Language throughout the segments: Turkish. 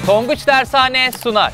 Tonguç Dershane sunar.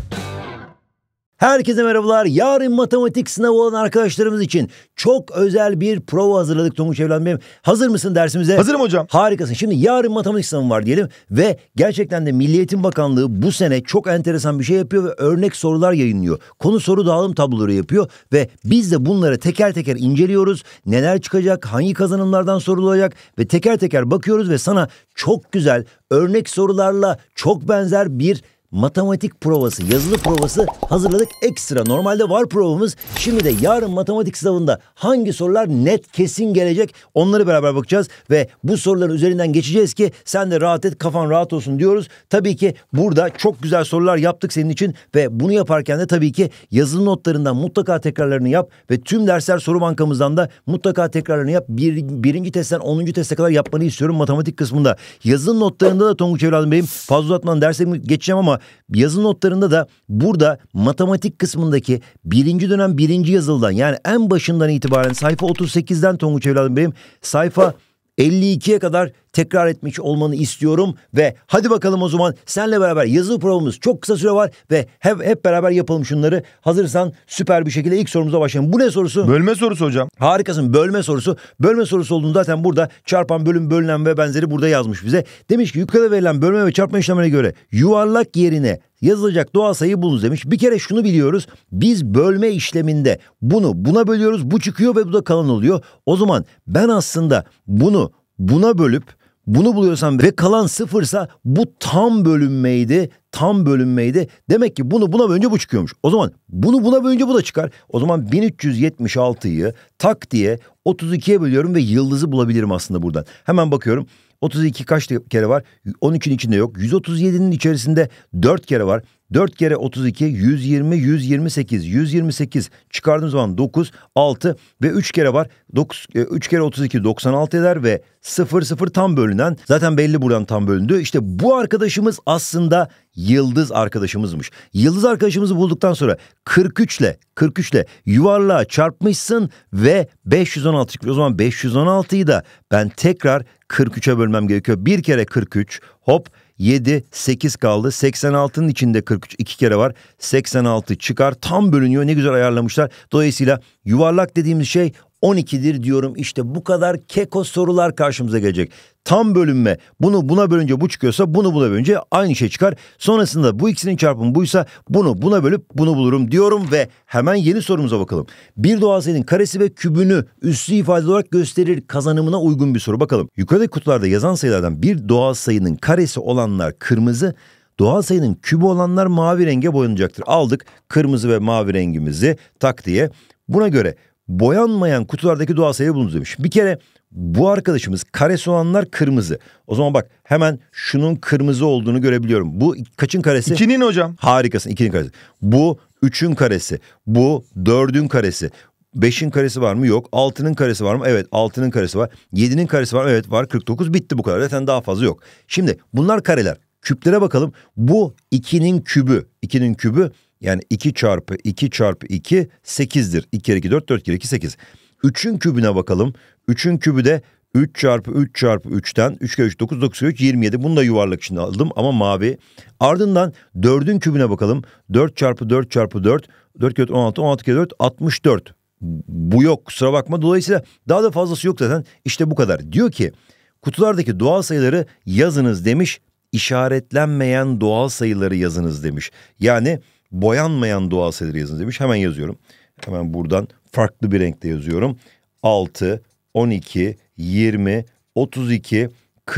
Herkese merhabalar. Yarın matematik sınavı olan arkadaşlarımız için çok özel bir prova hazırladık Tonguç evladım benim. Hazır mısın dersimize? Hazırım hocam. Harikasın. Şimdi yarın matematik sınavı var diyelim ve gerçekten de Milli Eğitim Bakanlığı bu sene çok enteresan bir şey yapıyor ve örnek sorular yayınlıyor. Konu soru dağılım tabloları yapıyor ve biz de bunları teker teker inceliyoruz. Neler çıkacak, hangi kazanımlardan sorulacak ve teker teker bakıyoruz ve sana çok güzel örnek sorularla çok benzer bir matematik provası, yazılı provası hazırladık ekstra. Normalde var provamız. Şimdi de yarın matematik sınavında hangi sorular net kesin gelecek onları beraber bakacağız ve bu soruların üzerinden geçeceğiz ki sen de rahat et, kafan rahat olsun diyoruz. Tabii ki burada çok güzel sorular yaptık senin için ve bunu yaparken de tabii ki yazılı notlarından mutlaka tekrarlarını yap ve tüm dersler soru bankamızdan da mutlaka tekrarlarını yap. Birinci testten 10. teste kadar yapmanı istiyorum matematik kısmında. Yazılı notlarında da Tonguç evladım benim fazla uzatmadan dersimi geçeceğim ama yazılı notlarında da burada matematik kısmındaki birinci dönem birinci yazılıdan yani en başından itibaren sayfa 38'den Tonguç evladım benim sayfa 52'ye kadar tekrar etmiş olmanı istiyorum ve hadi bakalım o zaman senle beraber yazılı provamız çok kısa süre var ve hep beraber yapalım şunları. Hazırsan süper bir şekilde ilk sorumuza başlayalım. Bu ne sorusu? Bölme sorusu hocam. Harikasın, bölme sorusu. Bölme sorusu olduğunu zaten burada çarpan, bölüm, bölünen ve benzeri burada yazmış bize. Demiş ki yukarıda verilen bölme ve çarpma işlemlerine göre yuvarlak yerine yazılacak doğal sayıyı bulunuz demiş. Bir kere şunu biliyoruz. Biz bölme işleminde bunu buna bölüyoruz. Bu çıkıyor ve bu da kalan oluyor. O zaman ben aslında bunu buna bölüp bunu buluyorsam ve kalan sıfırsa bu tam bölünmeydi. Tam bölünmeydi. Demek ki bunu buna bölünce bu çıkıyormuş. O zaman bunu buna bölünce bu da çıkar. O zaman 1376'yı tak diye 32'ye bölüyorum ve yıldızı bulabilirim aslında buradan. Hemen bakıyorum. 32 kaç kere var? 13'ün içinde yok. 137'nin içerisinde 4 kere var. 4 kere 32, 120, 128. 128 çıkardığım zaman 9, 6 ve 3 kere var. 3 kere 32 96 eder ve 0, 0 tam bölünen. Zaten belli buradan tam bölündü. İşte bu arkadaşımız aslında yıldız arkadaşımızmış. Yıldız arkadaşımızı bulduktan sonra 43 ile yuvarlığa çarpmışsın ve 516 çıkıyor. O zaman 516'yı da ben tekrar 43'e bölmem gerekiyor. Bir kere 43 hop 7, 8 kaldı. 86'nın içinde 43 2 kere var. 86 çıkar. Tam bölünüyor. Ne güzel ayarlamışlar. Dolayısıyla yuvarlak dediğimiz şey 12'dir diyorum. İşte bu kadar keko sorular karşımıza gelecek. Tam bölünme. Bunu buna bölünce bu çıkıyorsa bunu buna bölünce aynı şey çıkar. Sonrasında bu ikisinin çarpımı buysa bunu buna bölüp bunu bulurum diyorum ve hemen yeni sorumuza bakalım. Bir doğal sayının karesi ve kübünü üslü ifade olarak gösterir kazanımına uygun bir soru. Bakalım yukarıdaki kutularda yazan sayılardan bir doğal sayının karesi olanlar kırmızı, doğal sayının kübü olanlar mavi renge boyanacaktır. Aldık kırmızı ve mavi rengimizi tak diye. Buna göre boyanmayan kutulardaki doğal sayı bulunuz demiş. Bir kere bu arkadaşımız karesi olanlar kırmızı. O zaman bak hemen şunun kırmızı olduğunu görebiliyorum. Bu kaçın karesi? 2'nin hocam. Harikasın 2'nin karesi. Bu 3'ün karesi. Bu 4'ün karesi. 5'in karesi var mı? Yok. 6'nın karesi var mı? Evet 6'nın karesi var. 7'nin karesi var mı? Evet var. 49 bitti bu kadar. Zaten daha fazla yok. Şimdi bunlar kareler. Küplere bakalım. Bu 2'nin kübü. 2'nin kübü yani 2 çarpı 2 çarpı 2 8'dir. 2 kere 2 4, 4 kere 2 8. 3'ün kübüne bakalım. 3'ün kübü de 3 çarpı 3 çarpı 3'ten 3 kere 3 9, 9 kere 3 27. Bunu da yuvarlak içinde aldım ama mavi. Ardından 4'ün kübüne bakalım. 4 çarpı 4 çarpı 4. 4 kere 4 16, 16 kere 4 64. Bu yok kusura bakma. Dolayısıyla daha da fazlası yok zaten. İşte bu kadar. Diyor ki kutulardaki doğal sayıları yazınız demiş. İşaretlenmeyen doğal sayıları yazınız demiş. Yani boyanmayan doğal sayıları yazınız demiş. Hemen yazıyorum. Hemen buradan farklı bir renkte yazıyorum. 6, 12, 20, 32,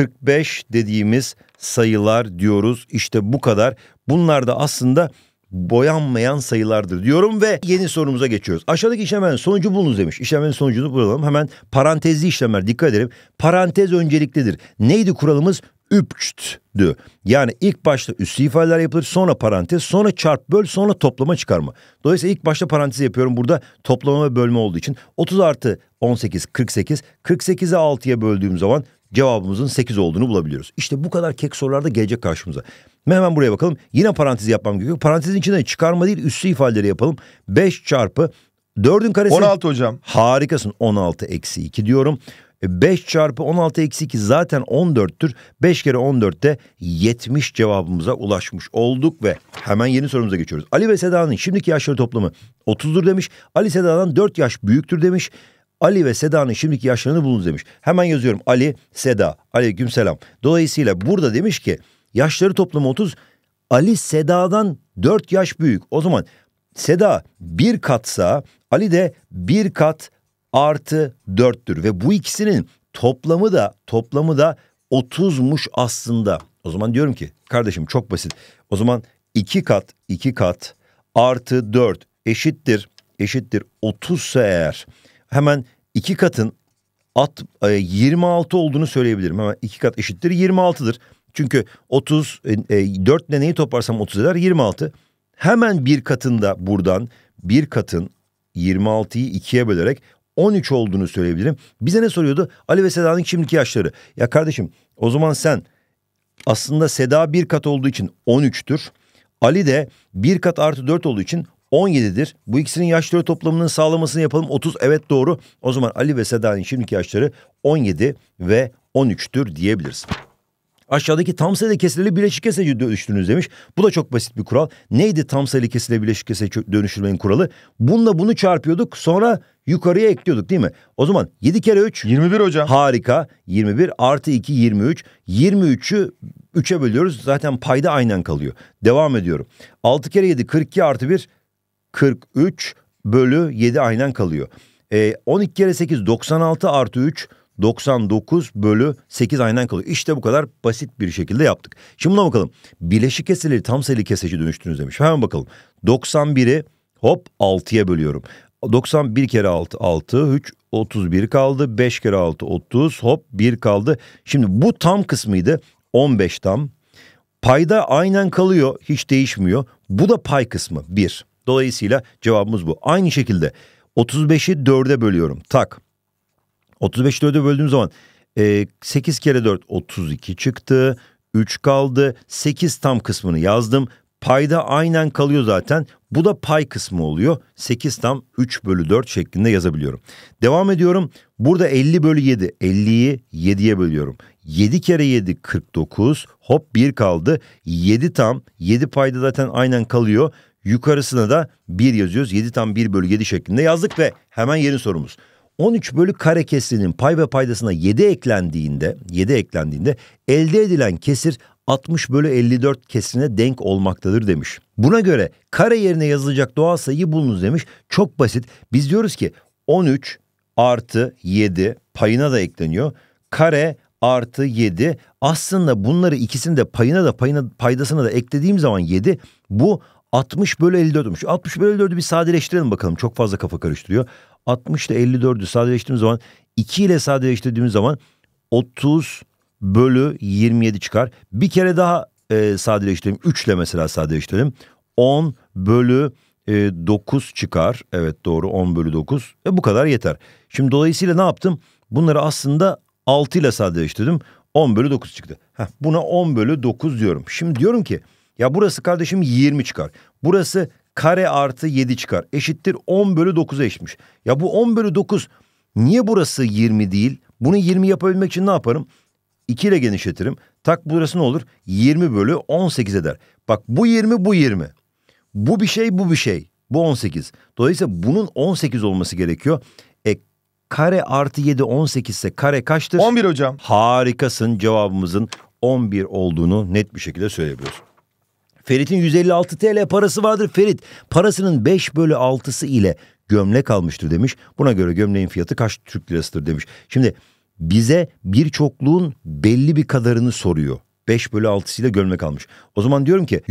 45 dediğimiz sayılar diyoruz. İşte bu kadar. Bunlar da aslında boyanmayan sayılardır diyorum ve yeni sorumuza geçiyoruz. Aşağıdaki işlemlerin sonucu bulunuz demiş. İşlemlerin sonucunu bulalım. Hemen parantezli işlemler dikkat edelim. Parantez önceliklidir. Neydi kuralımız? Üpçt'dü. Yani ilk başta üslü ifadeler yapılır, sonra parantez, sonra çarp böl, sonra toplama çıkarma. Dolayısıyla ilk başta parantez yapıyorum burada toplama ve bölme olduğu için. 30 artı 18 48. 48'i 6'ya böldüğüm zaman cevabımızın 8 olduğunu bulabiliyoruz. İşte bu kadar kek sorularda gelecek karşımıza. Hemen buraya bakalım. Yine parantez yapmam gerekiyor. Parantezin içinde çıkarma değil üslü ifadeleri yapalım. 5 çarpı 4'ün karesi. 16 hocam. Harikasın. 16 eksi 2 diyorum. 5 çarpı 16 eksi 2 zaten 14'tür. 5 kere 14'te 70 cevabımıza ulaşmış olduk ve hemen yeni sorumuza geçiyoruz. Ali ve Seda'nın şimdiki yaşları toplamı 30'dur demiş. Ali Seda'dan 4 yaş büyüktür demiş. Ali ve Seda'nın şimdiki yaşlarını bulunuz demiş. Hemen yazıyorum. Ali, Seda. Aleykümselam. Dolayısıyla burada demiş ki yaşları toplamı 30. Ali Seda'dan 4 yaş büyük. O zaman Seda bir katsa Ali de bir kat artı 4'tür. Ve bu ikisinin toplamı da 30'muş aslında. O zaman diyorum ki kardeşim çok basit. O zaman 2 kat artı 4 eşittir 30 ise eğer hemen 2 katın 26 olduğunu söyleyebilirim. Hemen 2 kat eşittir 26'dır. Çünkü 30 4 ile neyi toplarsam 30 eder 26. Hemen bir katında buradan bir katın 26'yı 2'ye bölerek 13 olduğunu söyleyebilirim. Bize ne soruyordu? Ali ve Seda'nın şimdiki yaşları. Ya kardeşim o zaman sen aslında Seda bir kat olduğu için 13'tür. Ali de bir kat artı 4 olduğu için 17'dir. Bu ikisinin yaşları toplamının sağlamasını yapalım. 30 evet doğru. O zaman Ali ve Seda'nın şimdiki yaşları 17 ve 13'tür diyebiliriz. Aşağıdaki tam sayılı kesirleri bileşik kesire dönüştürünüz demiş. Bu da çok basit bir kural. Neydi tam sayılı kesirleri bileşik kesire dönüştürmenin kuralı? Bununla bunu çarpıyorduk sonra yukarıya ekliyorduk değil mi? O zaman 7 kere 3. 21 hocam. Harika. 21 artı 2 23. 23'ü 3'e bölüyoruz. Zaten payda aynen kalıyor. Devam ediyorum. 6 kere 7 42 artı 1 43 bölü 7 aynen kalıyor. 12 kere 8 96 artı 3 99 bölü 8 aynen kalıyor. İşte bu kadar basit bir şekilde yaptık. Şimdi buna bakalım. Bileşik kesirleri tam sayılı kesece dönüştürünüz demiş. Hemen bakalım. 91'i hop 6'ya bölüyorum. 91 kere 6 6 3 31 kaldı. 5 kere 6 30 hop 1 kaldı. Şimdi bu tam kısmıydı. 15 tam. Payda aynen kalıyor. Hiç değişmiyor. Bu da pay kısmı 1. Dolayısıyla cevabımız bu. Aynı şekilde 35'i 4'e bölüyorum. Tak. 35'i 4'e böldüğüm zaman 8 kere 4 32 çıktı. 3 kaldı. 8 tam kısmını yazdım. Payda aynen kalıyor zaten. Bu da pay kısmı oluyor. 8 tam 3 bölü 4 şeklinde yazabiliyorum. Devam ediyorum. Burada 50 bölü 7. 50'yi 7'ye bölüyorum. 7 kere 7 49. Hop 1 kaldı. 7 tam. 7 payda zaten aynen kalıyor. Yukarısına da 1 yazıyoruz. 7 tam 1 bölü 7 şeklinde yazdık ve hemen yeni sorumuz. 13 bölü kare kesirinin pay ve paydasına 7 eklendiğinde elde edilen kesir 60 bölü 54 kesirine denk olmaktadır demiş. Buna göre kare yerine yazılacak doğal sayıyı bulunuz demiş. Çok basit. Biz diyoruz ki 13 artı 7 payına da ekleniyor. Kare artı 7 aslında bunları ikisini de payına da paydasına da eklediğim zaman 7 bu 60 bölü 54'müş. 60 bölü 54'ü bir sadeleştirelim bakalım. Çok fazla kafa karıştırıyor. 60 ile 54'ü sadeleştirdiğimiz zaman 2 ile sadeleştirdiğimiz zaman 30 bölü 27 çıkar. Bir kere daha sadeleştirelim. 3 ile mesela sadeleştirelim. 10 bölü 9 çıkar. Evet doğru 10 bölü 9. Bu kadar yeter. Şimdi dolayısıyla ne yaptım? Bunları aslında 6 ile sadeleştirdim. 10 bölü 9 çıktı. Buna 10 bölü 9 diyorum. Şimdi diyorum ki ya burası kardeşim 20 çıkar. Burası kare artı 7 çıkar. Eşittir 10 bölü 9'a eşitmiş. Ya bu 10 bölü 9 niye burası 20 değil? Bunu 20 yapabilmek için ne yaparım? 2 ile genişletirim. Tak burası ne olur? 20 bölü 18 eder. Bak bu 20 bu 20. Bu bir şey bu bir şey. Bu 18. Dolayısıyla bunun 18 olması gerekiyor. Kare artı 7 18 ise kare kaçtır? 11 hocam. Harikasın, cevabımızın 11 olduğunu net bir şekilde söyleyebiliyoruz. Ferit'in 156 TL parası vardır. Ferit parasının 5 bölü 6'sı ile gömlek almıştır demiş. Buna göre gömleğin fiyatı kaç Türk lirasıdır demiş. Şimdi bize bir çokluğun belli bir kadarını soruyor. 5 bölü 6'sıyla gömlek almış. O zaman diyorum ki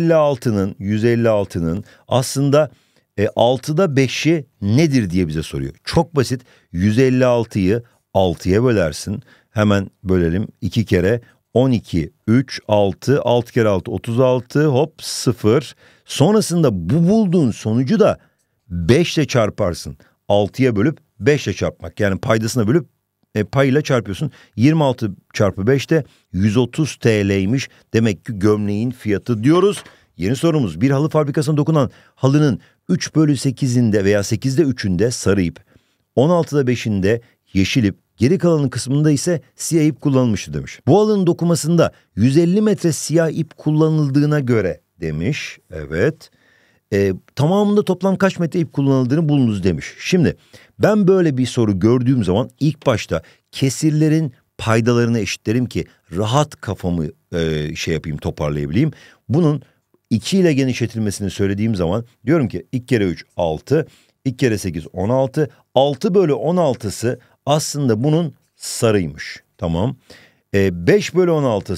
156'nın aslında 6'da 5'i nedir diye bize soruyor. Çok basit. 156'yı 6'ya bölersin. Hemen bölelim. 2 kere 12, 3, 6, 6 kere 6, 36, hop 0. Sonrasında bu bulduğun sonucu da 5 ile çarparsın. 6'ya bölüp 5 ile çarpmak. Yani paydasına bölüp payıyla çarpıyorsun. 26 çarpı 5 de 130 TL'ymiş. Demek ki gömleğin fiyatı diyoruz. Yeni sorumuz. Bir halı fabrikasına dokunan halının 3 bölü 8'inde veya 8'de 3'ünde sarı ip, 16'da 5'inde yeşil ip, Geri kalanın kısmında ise siyah ip kullanılmıştır demiş. Bu halının dokumasında 150 metre siyah ip kullanıldığına göre demiş. Evet. Tamamında toplam kaç metre ip kullanıldığını bulunuz demiş. Şimdi ben böyle bir soru gördüğüm zaman ilk başta kesirlerin paydalarını eşitlerim ki rahat kafamı toparlayabileyim. Bunun 2 ile genişletilmesini söylediğim zaman diyorum ki 2 kere 3 6, 2 kere 8 16. 6 bölü 16'sı aslında bunun sarıymış. Tamam. 5 bölü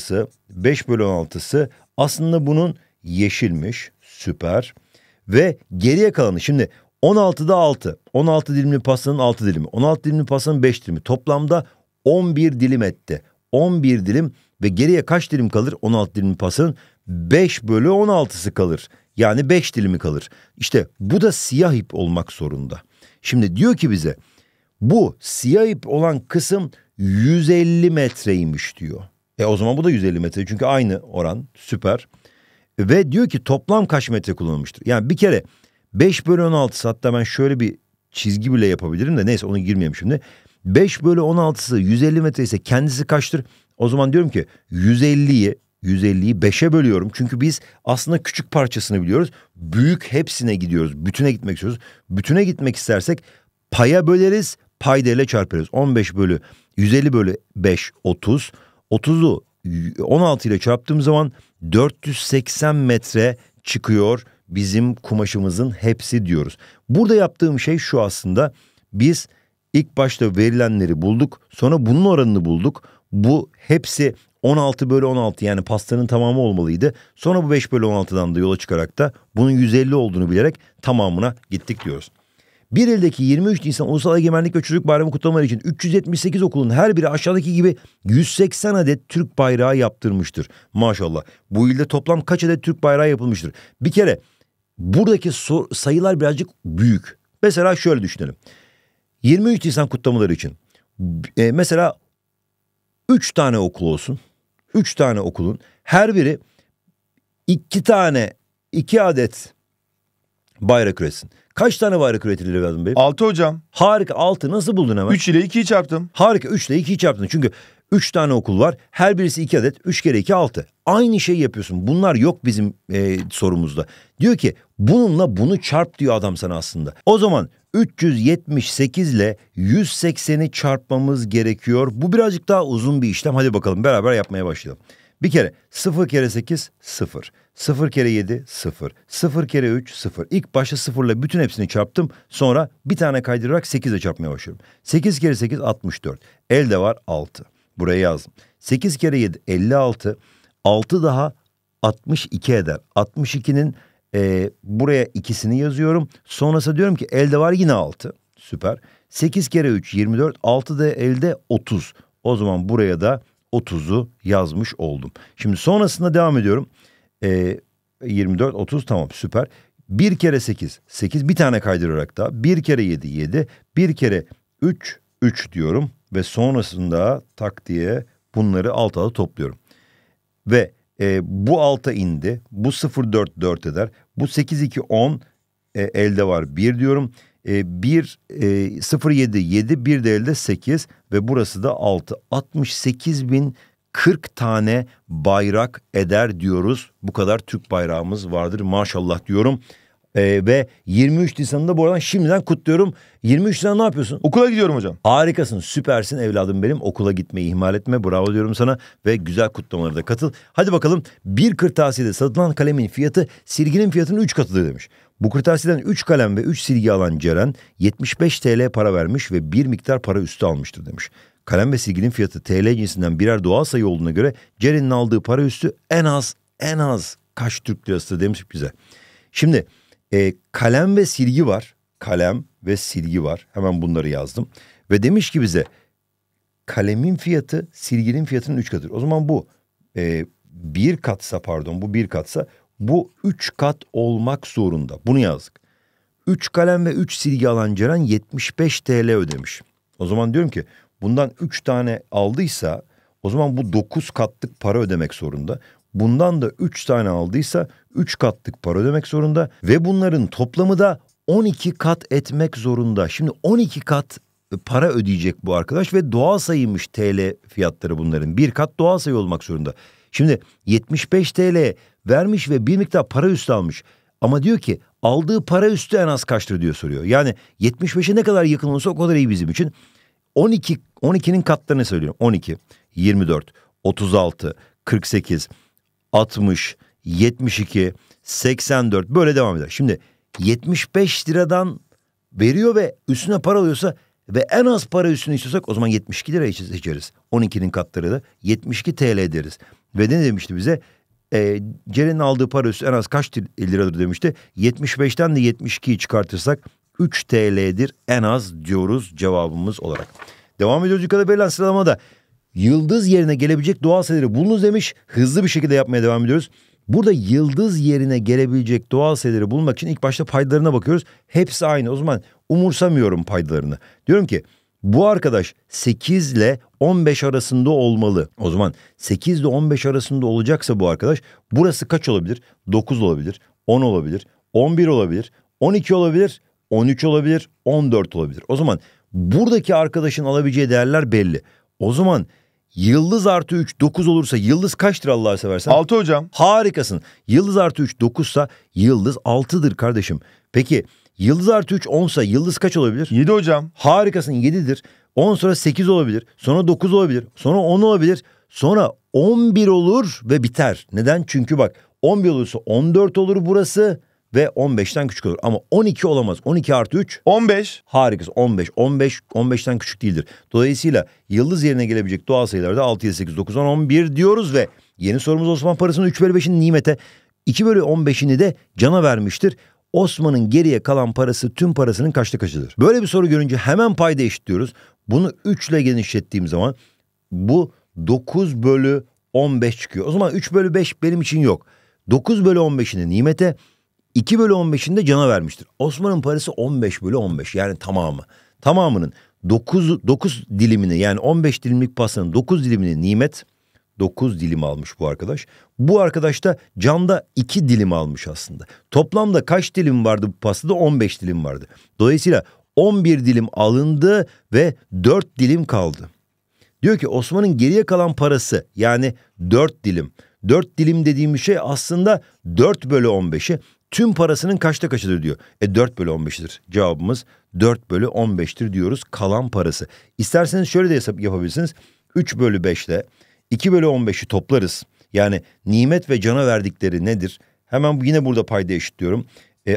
16'sı aslında bunun yeşilmiş. Süper. Ve geriye kalanı şimdi 16'da 6. 16 dilimli pastanın 6 dilimi. 16 dilimli pastanın 5 dilimi. Toplamda 11 dilim etti. 11 dilim ve geriye kaç dilim kalır? 16 dilimli pastanın 5 bölü 16'sı kalır. Yani 5 dilimi kalır. İşte bu da siyah ip olmak zorunda. Şimdi diyor ki bize bu siyah ip olan kısım 150 metreymiş diyor. O zaman bu da 150 metre çünkü aynı oran. Süper. Ve diyor ki toplam kaç metre kullanılmıştır? Yani bir kere 5 bölü 16'sı, hatta ben şöyle bir çizgi bile yapabilirim de neyse onu girmeyeyim şimdi. 5 bölü 16'sı 150 metre ise kendisi kaçtır? O zaman diyorum ki 150'yi 5'e bölüyorum. Çünkü biz aslında küçük parçasını biliyoruz. Büyük hepsine gidiyoruz. Bütüne gitmek istiyoruz. Bütüne gitmek istersek paya böleriz, paydayla çarparız. 15 bölü 150 bölü 5 30. 30'u 16 ile çarptığım zaman 480 metre çıkıyor bizim kumaşımızın hepsi diyoruz. Burada yaptığım şey şu aslında. Biz ilk başta verilenleri bulduk. Sonra bunun oranını bulduk. Bu hepsi 16 bölü 16 yani pastanın tamamı olmalıydı. Sonra bu 5 bölü 16'dan da yola çıkarak da bunun 150 olduğunu bilerek tamamına gittik diyoruz. Bir ildeki 23 Nisan Ulusal Egemenlik ve Çocuk Bayramı kutlamaları için 378 okulun her biri aşağıdaki gibi 180 adet Türk bayrağı yaptırmıştır. Maşallah. Bu ilde toplam kaç adet Türk bayrağı yapılmıştır? Bir kere buradaki sayılar birazcık büyük. Mesela şöyle düşünelim. 23 Nisan kutlamaları için mesela 3 tane okul olsun. 3 tane okulun her biri 2 adet bayrak üretsin. Kaç tane bayrak üretilir evladım benim? 6 hocam. Harika, 6 nasıl buldun hemen? 3 ile 2'yi çarptım. Harika, 3 ile 2'yi çarptın. Çünkü 3 tane okul var. Her birisi 2 adet. 3 kere 2 6. Aynı şeyi yapıyorsun. Bunlar yok bizim sorumuzda. Diyor ki bununla bunu çarp diyor adam sana aslında. O zaman 378 ile 180'i çarpmamız gerekiyor. Bu birazcık daha uzun bir işlem. Hadi bakalım beraber yapmaya başlayalım. Bir kere 0 kere 8 0. 0 kere 7 0. 0 kere 3 0. İlk başta 0 ile bütün hepsini çarptım. Sonra bir tane kaydırarak 8 ile çarpmaya başlıyorum. 8 kere 8 64. Elde var 6. Buraya yazdım. 8 kere 7 56. 6 daha 62 eder. 62'nin buraya ikisini yazıyorum. Sonrasında diyorum ki elde var yine 6. Süper. 8 kere 3 24. 6 da elde 30. O zaman buraya da 30'u yazmış oldum. Şimdi sonrasında devam ediyorum. 24, 30 tamam süper. 1 kere 8, 8 bir tane kaydırarak da 1 kere 7, 7. 1 kere 3, 3 diyorum. Ve sonrasında tak diye bunları alt alta topluyorum. Ve bu alta indi. Bu 0, 4, 4 eder. Bu 8, 2, 10 elde var 1 diyorum. 1, 0, 7, 7, 1 de elde 8 ve burası da 6. 68.040 tane bayrak eder diyoruz. Bu kadar Türk bayrağımız vardır maşallah diyorum. Ve 23 Nisan'da bu arada şimdiden kutluyorum. 23 Nisan ne yapıyorsun? Okula gidiyorum hocam. Harikasın, süpersin evladım benim. Okula gitmeyi ihmal etme. Bravo diyorum sana ve güzel kutlamalara da katıl. Hadi bakalım, bir kırtasiyede satılan kalemin fiyatı silginin fiyatının 3 katıdır demiş. Bu kırtasiyeden 3 kalem ve 3 silgi alan Ceren 75 TL para vermiş ve bir miktar para üstü almıştır demiş. Kalem ve silginin fiyatı TL cinsinden birer doğal sayı olduğuna göre Ceren'in aldığı para üstü en az kaç Türk lirasıdır demiş bize. Şimdi kalem ve silgi var. Kalem ve silgi var. Hemen bunları yazdım. Ve demiş ki bize kalemin fiyatı silginin fiyatının 3 katıdır. O zaman bu bir katsa bu bir katsa bu 3 kat olmak zorunda. Bunu yazdık. 3 kalem ve 3 silgi alan Ceren 75 TL ödemiş. O zaman diyorum ki bundan 3 tane aldıysa o zaman bu 9 katlık para ödemek zorunda. Bundan da 3 tane aldıysa 3 katlık para ödemek zorunda ve bunların toplamı da 12 kat etmek zorunda. Şimdi 12 kat para ödeyecek bu arkadaş ve doğal sayıymış TL fiyatları bunların. Bir kat doğal sayı olmak zorunda. Şimdi 75 TL vermiş ve bir miktar para üstü almış. Ama diyor ki aldığı para üstü en az kaçtır diyor soruyor. Yani 75'e ne kadar yakın olursa o kadar iyi bizim için. 12'nin katlarını söylüyorum. 12, 24, 36, 48, 60, 72, 84 böyle devam eder. Şimdi 75 liradan veriyor ve üstüne para alıyorsa ve en az para üstünü istiyorsak o zaman 72 lira seçeriz. 12'nin katları da 72 TL deriz. Ve ne demişti bize? Ceren'in aldığı para üstü en az kaç liradır demişti. 75'ten de 72'yi çıkartırsak 3 TL'dir en az diyoruz cevabımız olarak. Devam ediyoruz yukarıda verilen sıralamada. Yıldız yerine gelebilecek doğal sayıları bulunuz demiş. Hızlı bir şekilde yapmaya devam ediyoruz. Burada yıldız yerine gelebilecek doğal sayıları bulmak için ilk başta paydalarına bakıyoruz. Hepsi aynı. O zaman umursamıyorum paydalarını. Diyorum ki bu arkadaş 8 ile 15 arasında olmalı. O zaman 8 ile 15 arasında olacaksa bu arkadaş burası kaç olabilir? 9 olabilir, 10 olabilir, 11 olabilir, 12 olabilir, 13 olabilir, 14 olabilir. O zaman buradaki arkadaşın alabileceği değerler belli. O zaman yıldız artı 3 9 olursa yıldız kaçtır Allah'ı seversen? 6 hocam. Harikasın. Yıldız artı 3 9'sa yıldız 6'dır kardeşim. Peki yıldız artı 3 10'sa yıldız kaç olabilir? 7 hocam. Harikasın 7'dir. 10 sonra 8 olabilir. Sonra 9 olabilir. Sonra 10 olabilir. Sonra 11 olur ve biter. Neden? Çünkü bak 11 olursa 14 olur burası ve 15'ten küçük olur. Ama 12 olamaz. 12 artı 3. 15. Harikasın 15. 15'ten küçük değildir. Dolayısıyla yıldız yerine gelebilecek doğal sayılarda 6, 7, 8, 9, 10, 11 diyoruz ve yeni sorumuz Osman parasının 3 bölü 5'ini Nimet'e 2 bölü 15'ini de Can'a vermiştir. Osman'ın geriye kalan parası tüm parasının kaçta kaçıdır? Böyle bir soru görünce hemen payda eşitliyoruz. Bunu 3 ile genişlettiğim zaman bu 9 bölü 15 çıkıyor. O zaman 3 bölü 5 benim için yok. 9 bölü 15'ini Nimet'e 2 bölü 15'ini de Can'a vermiştir. Osman'ın parası 15 bölü 15 yani tamamı. Tamamının 9 dilimini yani 15 dilimlik pastanın 9 dilimini Nimet 9 dilim almış bu arkadaş. Bu arkadaş da Can'da 2 dilim almış aslında. Toplamda kaç dilim vardı bu pastada? 15 dilim vardı. Dolayısıyla 11 dilim alındı ve 4 dilim kaldı. Diyor ki Osman'ın geriye kalan parası yani 4 dilim. 4 dilim dediğim şey aslında 4 bölü 15'i tüm parasının kaçta kaçıdır diyor. 4 bölü 15'tir. Cevabımız 4 bölü 15'tir diyoruz kalan parası. İsterseniz şöyle de hesap yapabilirsiniz. 3 bölü 5 ile 2 bölü 15'i toplarız. Yani Nimet ve Can'a verdikleri nedir? Hemen yine burada payda eşitliyorum.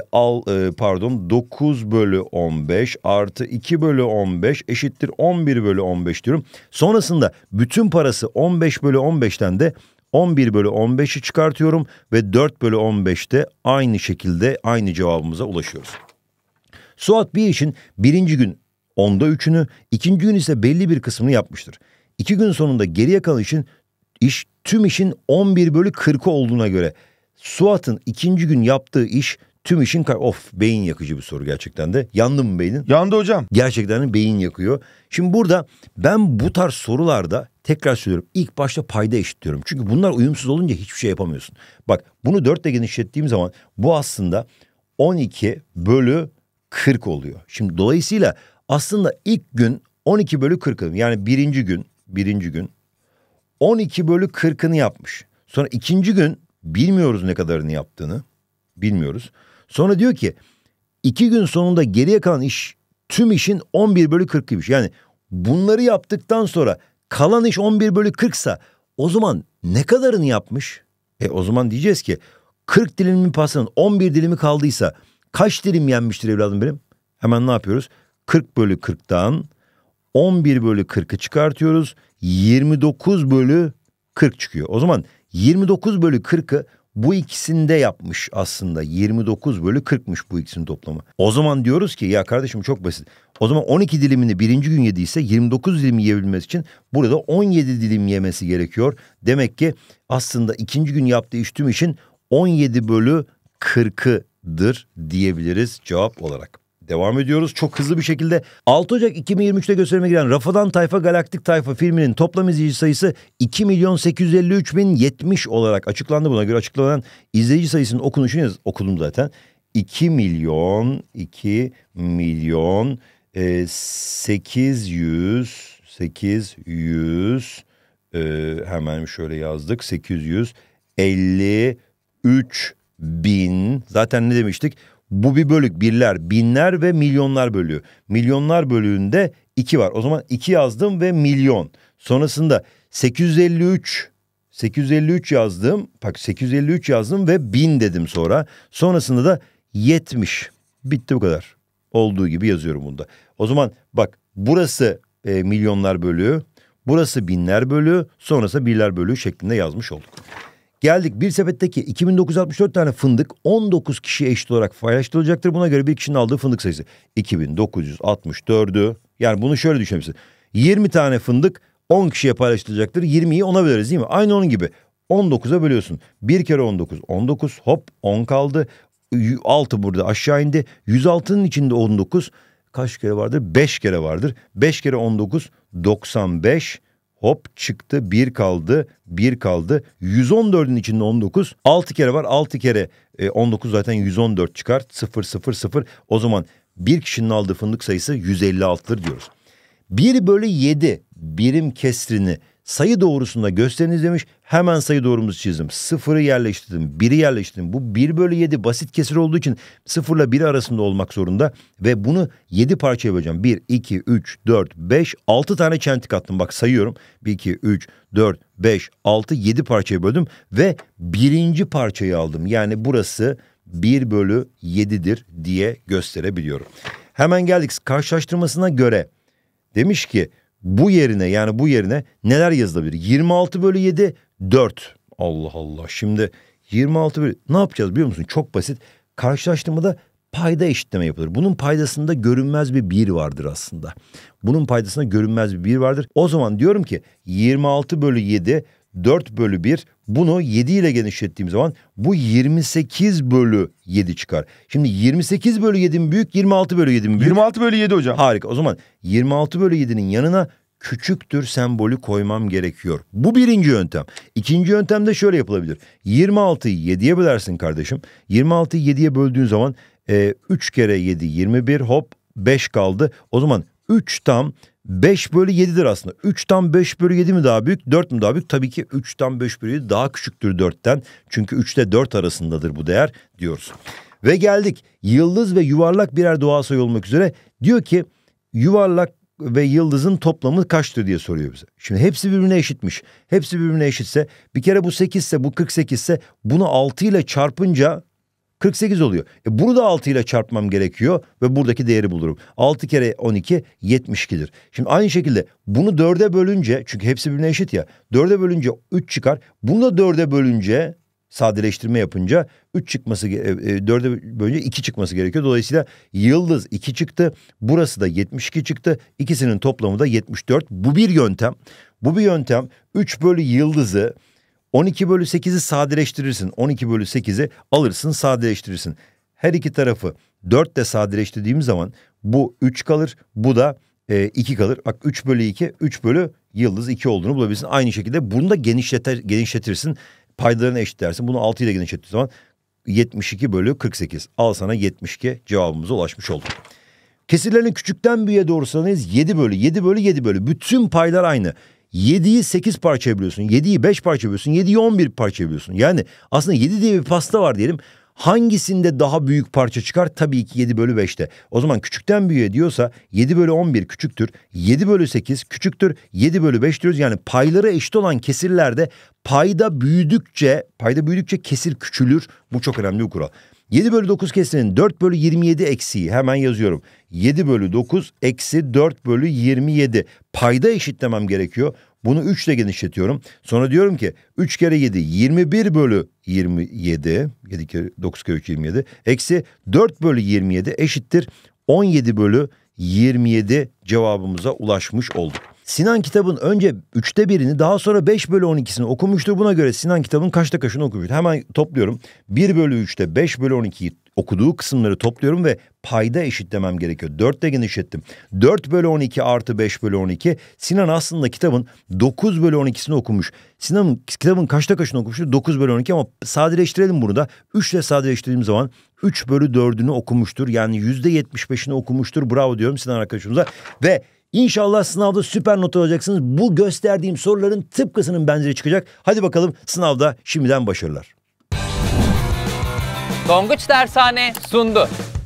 9 bölü 15 artı 2 bölü 15 eşittir 11 bölü 15 diyorum. Sonrasında bütün parası 15 bölü 15'ten de 11 bölü 15'i çıkartıyorum ve 4 bölü 15'te aynı şekilde aynı cevabımıza ulaşıyoruz. Suat bir işin birinci gün 10'da 3'ünü, ikinci gün ise belli bir kısmını yapmıştır. 2 gün sonunda geriye kalan tüm işin 11 bölü 40'ı olduğuna göre Suat'ın ikinci gün yaptığı iş tüm işin beyin yakıcı bir soru gerçekten de. Yandı mı beynin? Yandı hocam. Gerçekten de beyin yakıyor. Şimdi burada ben bu tarz sorularda tekrar söylüyorum ilk başta payda eşitliyorum. Çünkü bunlar uyumsuz olunca hiçbir şey yapamıyorsun. Bak bunu 4 ile genişlettiğim zaman bu aslında 12 bölü 40 oluyor. Şimdi dolayısıyla aslında ilk gün 12 bölü 40'ını yani birinci gün 12 bölü 40'ını yapmış. Sonra ikinci gün bilmiyoruz ne kadarını yaptığını. Bilmiyoruz. Sonra diyor ki 2 gün sonunda geriye kalan tüm işin 11 bölü 40'ıymış. Yani bunları yaptıktan sonra kalan iş 11 bölü 40'sa o zaman ne kadarını yapmış? O zaman diyeceğiz ki 40 dilimli pastanın 11 dilimi kaldıysa kaç dilim yenmiştir evladım benim? Hemen ne yapıyoruz? 40 bölü 40'tan 11 bölü 40'ı çıkartıyoruz. 29 bölü 40 çıkıyor. O zaman 29 bölü 40'ı bu ikisinde yapmış aslında. 29 bölü 40'mış bu ikisinin toplamı. O zaman diyoruz ki ya kardeşim çok basit. O zaman 12 dilimini birinci gün yediyse 29 dilim yiyebilmesi için burada 17 dilim yemesi gerekiyor. Demek ki aslında ikinci gün yaptığı tüm işin 17 bölü 40'ıdır diyebiliriz cevap olarak. Devam ediyoruz çok hızlı bir şekilde. 6 Ocak 2023'te gösterime giren Rafadan Tayfa Galaktik Tayfa filminin toplam izleyici sayısı 2.853.070 olarak açıklandı. Buna göre açıklanan izleyici sayısının okunuşunu okudum zaten. 2 milyon 800 hemen şöyle yazdık. 853 bin. Zaten ne demiştik? Bu bir bölük, birler, binler ve milyonlar bölüyor. Milyonlar bölüğünde 2 var. O zaman 2 yazdım ve milyon. Sonrasında 853 yazdım. Bak 853 yazdım ve 1000 dedim sonra. Sonrasında da 70. Bitti bu kadar. Olduğu gibi yazıyorum bunda. O zaman bak burası milyonlar bölüğü. Burası binler bölüğü. Sonrası birler bölüğü şeklinde yazmış olduk. Geldik bir sepetteki 2964 tane fındık 19 kişiye eşit olarak paylaştırılacaktır. Buna göre bir kişinin aldığı fındık sayısı 2964'ü. Yani bunu şöyle düşünebilirsin. 20 tane fındık 10 kişiye paylaştırılacaktır. 20'yi 10'a böleriz değil mi? Aynı onun gibi. 19'a bölüyorsun. 1 kere 19. 19 hop 10 kaldı. 6 burada aşağı indi. 106'nın içinde 19. Kaç kere vardır? 5 kere vardır. 5 kere 19 95. Hop çıktı 1 kaldı 1 kaldı 114'ün içinde 19 6 kere var 6 kere 19 zaten 114 çıkar 0 0 0 o zaman bir kişinin aldığı fındık sayısı 156'dır diyoruz. 1 bölü 7 birim kesrini sayı doğrusunda gösteriniz demiş. Hemen sayı doğrumuzu çizdim. 0'ı yerleştirdim. 1'i yerleştirdim. Bu 1 bölü 7 basit kesir olduğu için 0 ile 1 arasında olmak zorunda. Ve bunu 7 parçaya böleceğim. 1, 2, 3, 4, 5, 6 tane çentik attım. Bak sayıyorum. 1, 2, 3, 4, 5, 6, 7 parçaya böldüm. Ve birinci parçayı aldım. Yani burası 1 bölü 7'dir diye gösterebiliyorum. Hemen geldik karşılaştırmasına göre. Demiş ki bu yerine neler yazılabilir? 26 bölü 7 4. Allah Allah. Şimdi 26 bölü ne yapacağız biliyor musun? Çok basit. Karşılaştırmada payda eşitleme yapılır. Bunun paydasında görünmez bir 1 vardır aslında. Bunun paydasında görünmez bir 1 vardır. O zaman diyorum ki 26 bölü 7 4 bölü 1 bunu 7 ile genişlettiğim zaman bu 28 bölü 7 çıkar. Şimdi 28 bölü 7 mi büyük 26 bölü 7 mi büyük? 26 bölü 7 hocam. Harika o zaman 26 bölü 7'nin yanına küçüktür sembolü koymam gerekiyor. Bu birinci yöntem. İkinci yöntem de şöyle yapılabilir. 26'yı 7'ye bölersin kardeşim. 26'yı 7'ye böldüğün zaman 3 kere 7 21 hop 5 kaldı. O zaman 3 tam 5 bölü 7'dir aslında. 3 tam 5 bölü 7 mi daha büyük 4 mü daha büyük? Tabii ki 3 tam 5 bölü 7 daha küçüktür 4'ten. Çünkü 3 ile 4 arasındadır bu değer diyoruz. Ve geldik yıldız ve yuvarlak birer doğal sayı olmak üzere. Diyor ki yuvarlak ve yıldızın toplamı kaçtır diye soruyor bize. Şimdi hepsi birbirine eşitmiş. Hepsi birbirine eşitse bir kere bu 8 ise bu 48 ise bunu 6 ile çarpınca 48 oluyor. Bunu da 6 ile çarpmam gerekiyor ve buradaki değeri bulurum. 6 kere 12 72'dir. Şimdi aynı şekilde bunu 4'e bölünce çünkü hepsi birbirine eşit ya 4'e bölünce 3 çıkar. Bunu da 4'e bölünce sadeleştirme yapınca 3 çıkması 4'e bölünce 2 çıkması gerekiyor. Dolayısıyla yıldız 2 çıktı. Burası da 72 çıktı. İkisinin toplamı da 74. Bu bir yöntem. Bu bir yöntem 3 bölü yıldızı 12 bölü 8'i sadeleştirirsin. 12 bölü 8'i alırsın sadeleştirirsin. Her iki tarafı 4 ile sadeleştirdiğim zaman bu 3 kalır. Bu da 2 kalır. Bak 3 bölü 2 3 bölü yıldız 2 olduğunu bulabilirsin. Aynı şekilde bunu da genişletirsin. Paydalarını eşitlersin. Bunu 6 ile genişlettiğin zaman 72 bölü 48. Al sana 72 cevabımıza ulaşmış olduk. Kesirlerin küçükten büyüğe doğru sıralamayız. 7 bölü 7 bölü 7 bölü. Bütün paylar aynı. 7'yi 8 parçaya bölüyorsun. 7'yi 5 parçaya bölüyorsun. 7'yi 11 parçaya bölüyorsun. Yani aslında 7 diye bir pasta var diyelim. Hangisinde daha büyük parça çıkar? Tabii ki 7 bölü 5'te. O zaman küçükten büyüğe diyorsa 7 bölü 11 küçüktür. 7 bölü 8 küçüktür. 7 bölü 5 diyoruz. Yani payları eşit olan kesirlerde payda büyüdükçe kesir küçülür. Bu çok önemli bir kural. 7 bölü 9 kesirinin 4 bölü 27 eksiği hemen yazıyorum. 7 bölü 9 eksi 4 bölü 27. Payda eşitlemem gerekiyor. Bunu 3 ile genişletiyorum. Sonra diyorum ki 3 kere 7 21 bölü 27. 7 kere 9 kere 3 27. Eksi 4 bölü 27 eşittir 17 bölü 27 cevabımıza ulaşmış olduk. Sinan kitabın önce 1/3'ünü daha sonra 5/12'sini okumuştur. Buna göre Sinan kitabın kaçta kaçını okumuştur? Hemen topluyorum. 1/3'te 5/12'yi okuduğu kısımları topluyorum ve payda eşitlemem gerekiyor. 4'te genişlettim. 4/12 artı 5/12. Sinan aslında kitabın 9/12'sini okumuş. Sinan'ın kitabın kaçta kaçını okumuştur? 9/12 ama sadeleştirelim bunu da. 3 ile sadeleştirdiğim zaman 3/4'ünü okumuştur. Yani %75'ini okumuştur. Bravo diyorum Sinan arkadaşımıza. Ve İnşallah sınavda süper not alacaksınız. Bu gösterdiğim soruların tıpkısının benzeri çıkacak. Hadi bakalım sınavda şimdiden başarılar. Tonguç Dershane sundu.